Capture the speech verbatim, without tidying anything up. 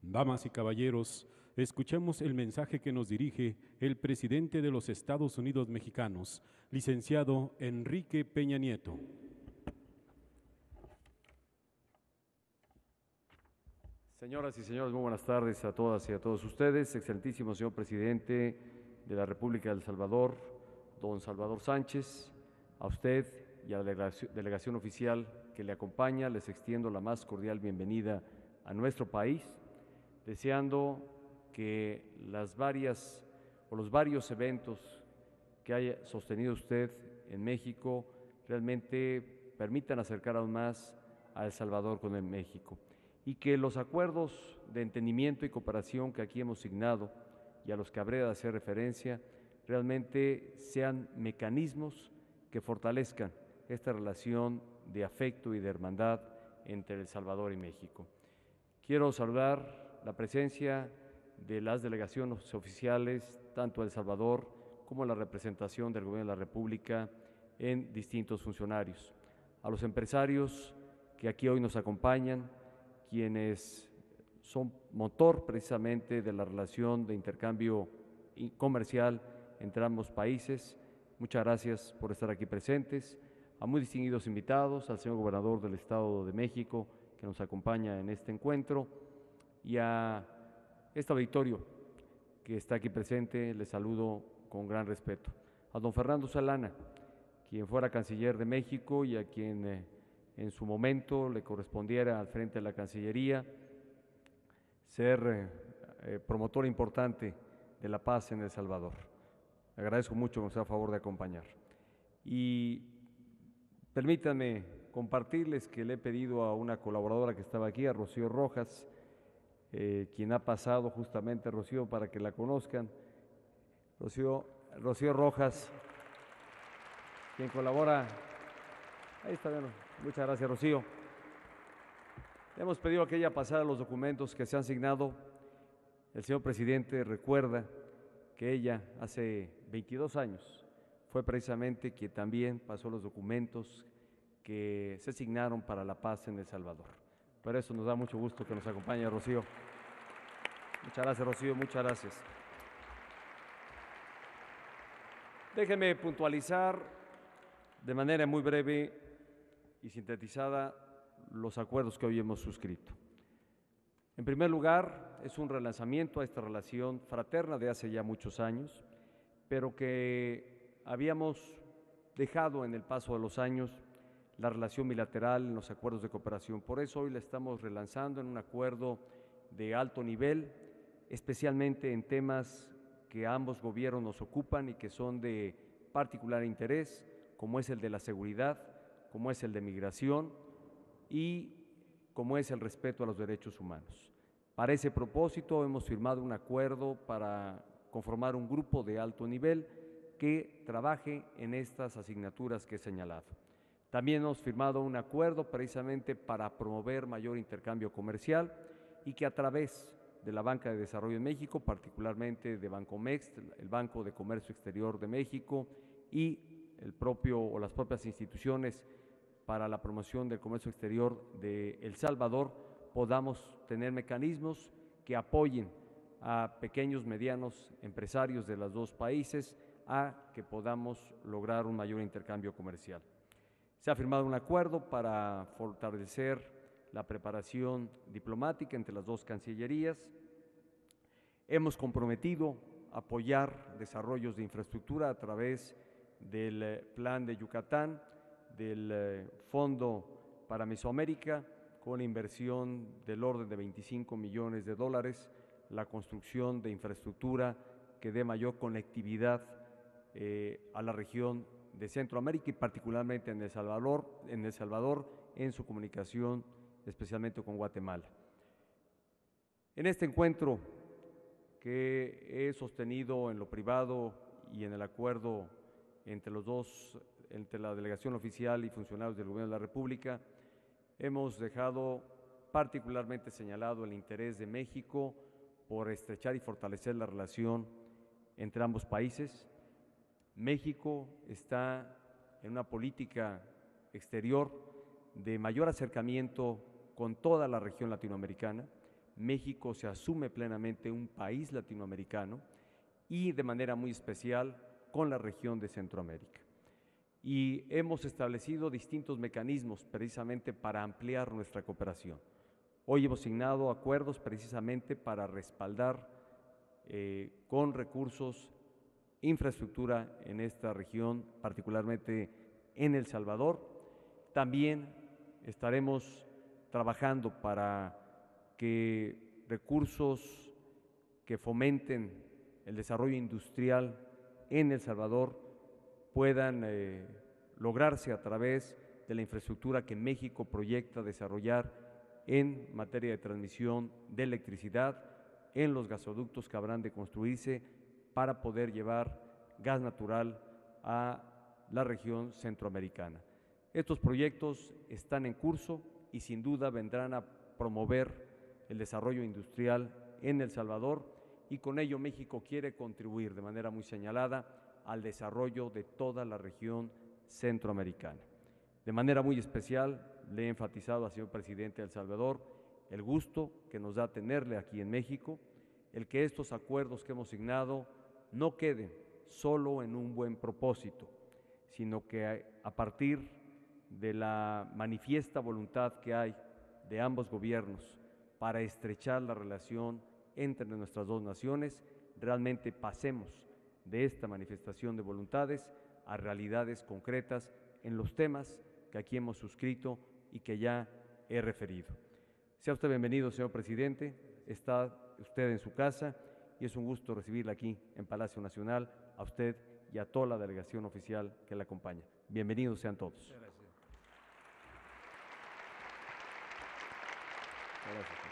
Damas y caballeros, escuchemos el mensaje que nos dirige el presidente de los Estados Unidos mexicanos, licenciado Enrique Peña Nieto. Señoras y señores, muy buenas tardes a todas y a todos ustedes. Excelentísimo señor presidente de la República de El Salvador, don Salvador Sánchez, a usted y a la delegación, delegación oficial que le acompaña, les extiendo la más cordial bienvenida a nuestro país, deseando que las varias o los varios eventos que haya sostenido usted en México realmente permitan acercar aún más a El Salvador con el México, y que los acuerdos de entendimiento y cooperación que aquí hemos signado y a los que habré de hacer referencia realmente sean mecanismos que fortalezcan esta relación de afecto y de hermandad entre El Salvador y México. Quiero saludar la presencia de las delegaciones oficiales, tanto de El Salvador como la representación del Gobierno de la República en distintos funcionarios, a los empresarios que aquí hoy nos acompañan, quienes son motor precisamente de la relación de intercambio comercial entre ambos países. Muchas gracias por estar aquí presentes. A muy distinguidos invitados, al señor gobernador del Estado de México, que nos acompaña en este encuentro, y a este auditorio que está aquí presente, les saludo con gran respeto. A don Fernando Solana, quien fuera canciller de México y a quien eh, en su momento le correspondiera al frente de la Cancillería ser eh, eh, promotor importante de la paz en El Salvador. Le agradezco mucho que nos haga favor de acompañar. Y permítanme compartirles que le he pedido a una colaboradora que estaba aquí, a Rocío Rojas, eh, quien ha pasado justamente, Rocío, para que la conozcan. Rocío, Rocío Rojas, quien colabora. Ahí está, bueno. Muchas gracias, Rocío. Le hemos pedido que ella pasara los documentos que se han signado. El señor presidente recuerda que ella hace veintidós años fue precisamente quien también pasó los documentos que se asignaron para la paz en El Salvador. Por eso nos da mucho gusto que nos acompañe, Rocío. Muchas gracias, Rocío, muchas gracias. Déjeme puntualizar de manera muy breve y sintetizada los acuerdos que hoy hemos suscrito. En primer lugar, es un relanzamiento a esta relación fraterna de hace ya muchos años, pero que habíamos dejado en el paso de los años la relación bilateral en los acuerdos de cooperación. Por eso hoy la estamos relanzando en un acuerdo de alto nivel, especialmente en temas que ambos gobiernos nos ocupan y que son de particular interés, como es el de la seguridad, como es el de migración y como es el respeto a los derechos humanos. Para ese propósito hemos firmado un acuerdo para conformar un grupo de alto nivel que trabaje en estas asignaturas que he señalado. También hemos firmado un acuerdo precisamente para promover mayor intercambio comercial y que a través de la Banca de Desarrollo de México, particularmente de Bancomext, el Banco de Comercio Exterior de México y el propio o las propias instituciones para la promoción del comercio exterior de El Salvador, podamos tener mecanismos que apoyen a pequeños, medianos empresarios de los dos países a que podamos lograr un mayor intercambio comercial. Se ha firmado un acuerdo para fortalecer la preparación diplomática entre las dos cancillerías. Hemos comprometido apoyar desarrollos de infraestructura a través del Plan de Yucatán, del Fondo para Mesoamérica, con inversión del orden de veinticinco millones de dólares, la construcción de infraestructura que dé mayor conectividad eh, a la región de Centroamérica y particularmente en El Salvador, en El Salvador, en su comunicación, especialmente con Guatemala. En este encuentro que he sostenido en lo privado y en el acuerdo entre los dos, entre la delegación oficial y funcionarios del Gobierno de la República, hemos dejado particularmente señalado el interés de México por estrechar y fortalecer la relación entre ambos países. México está en una política exterior de mayor acercamiento con toda la región latinoamericana, México se asume plenamente un país latinoamericano y de manera muy especial con la región de Centroamérica. Y hemos establecido distintos mecanismos precisamente para ampliar nuestra cooperación. Hoy hemos signado acuerdos precisamente para respaldar eh, con recursos infraestructura en esta región, particularmente en El Salvador. También estaremos trabajando para que recursos que fomenten el desarrollo industrial en El Salvador puedan eh, lograrse a través de la infraestructura que México proyecta desarrollar en materia de transmisión de electricidad, en los gasoductos que habrán de construirse para poder llevar gas natural a la región centroamericana. Estos proyectos están en curso y sin duda vendrán a promover el desarrollo industrial en El Salvador, y con ello México quiere contribuir de manera muy señalada al desarrollo de toda la región centroamericana. De manera muy especial le he enfatizado al señor presidente de El Salvador el gusto que nos da tenerle aquí en México, el que estos acuerdos que hemos signado no queden solo en un buen propósito, sino que a partir de la manifiesta voluntad que hay de ambos gobiernos para estrechar la relación entre nuestras dos naciones, realmente pasemos de esta manifestación de voluntades a realidades concretas en los temas que aquí hemos suscrito y que ya he referido. Sea usted bienvenido, señor presidente, está usted en su casa y es un gusto recibirla aquí en Palacio Nacional, a usted y a toda la delegación oficial que la acompaña. Bienvenidos sean todos. Gracias. Gracias.